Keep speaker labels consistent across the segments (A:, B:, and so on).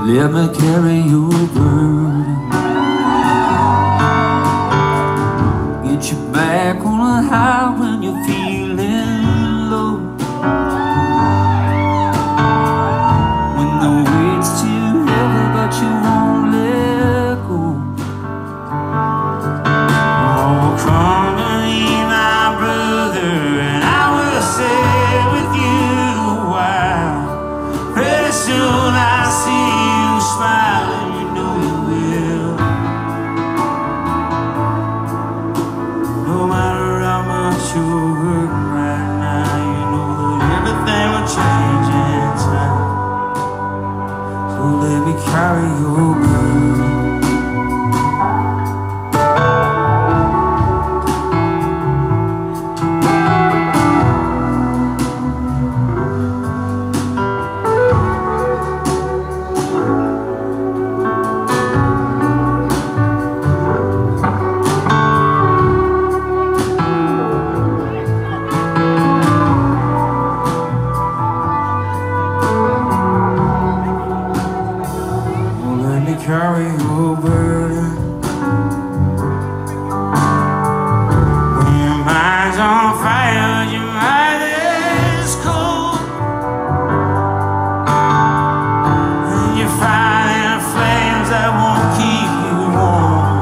A: Let me carry your burden, get you back on the high when you're feeling low. When the weight's too heavy but you won't let go. Oh, come to me, my brother, and I will stay with you a while. Pretty soon I see you smiling, you know you will. No matter how much you're hurting right now, you know that everything will change in time. So let me carry your burden. Carry your burden. When your mind's on fire, your mind is cold, and you're fighting flames that won't keep you warm.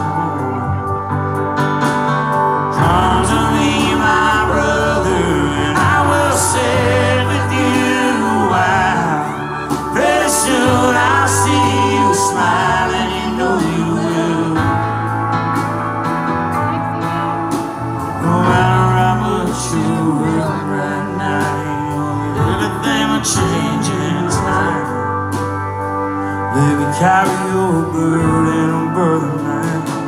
A: Come to me, my brother, and I will sit with you a while. Pretty soon I'll see smiling, you know you will. No matter how much you hurt right now, you know everything will change in time. Let me carry your burden on burden night.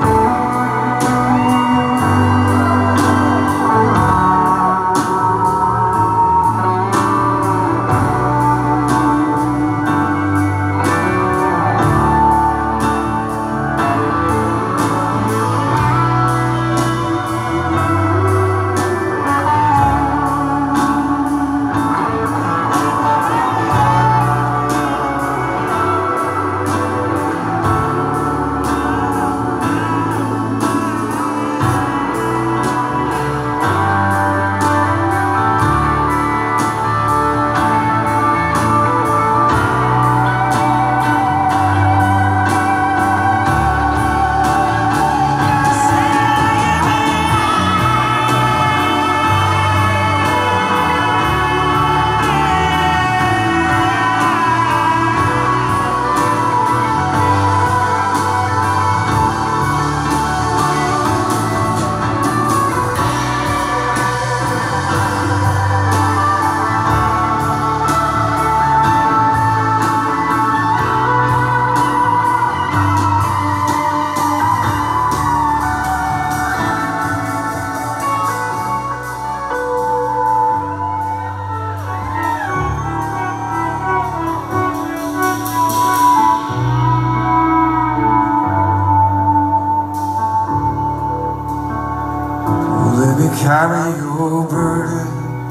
A: Carry your burden.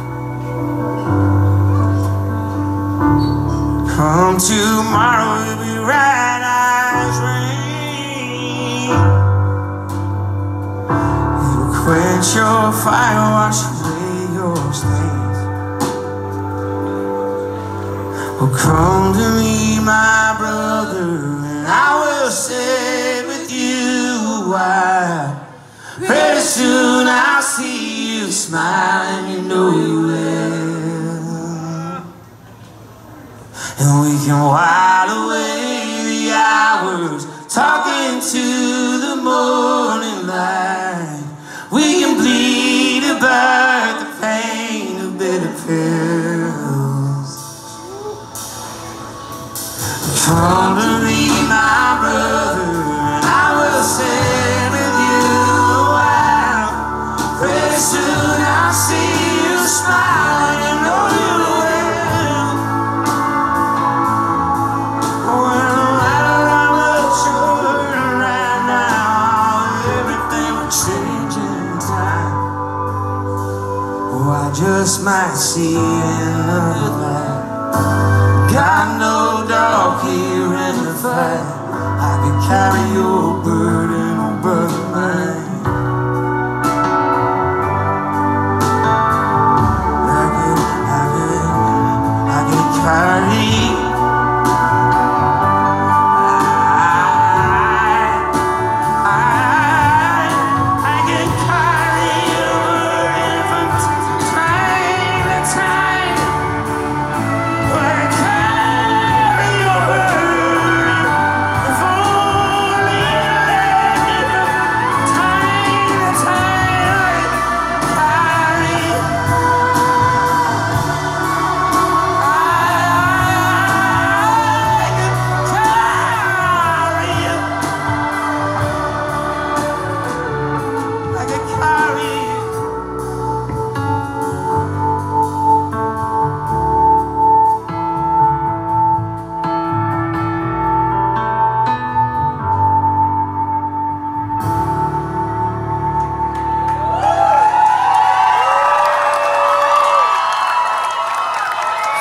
A: Come tomorrow, we'll be right as rain. It'll quench your fire, wash away your stains. Oh, come to me, my brother, and I will sit with you a while. Pretty soon I'll see you smiling, you know you will. And we can while away the hours, talking to the morning light. We can bleed about the pain of bitter pills. Come to me, my brother, and I will sit with you. Pretty soon I'll see you smiling, you know you will. Well, no matter how much you're hurting right now, everything will change in time. Oh, I just might see another light. Got no dog here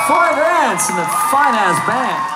B: Foy Vance and the fine-ass band.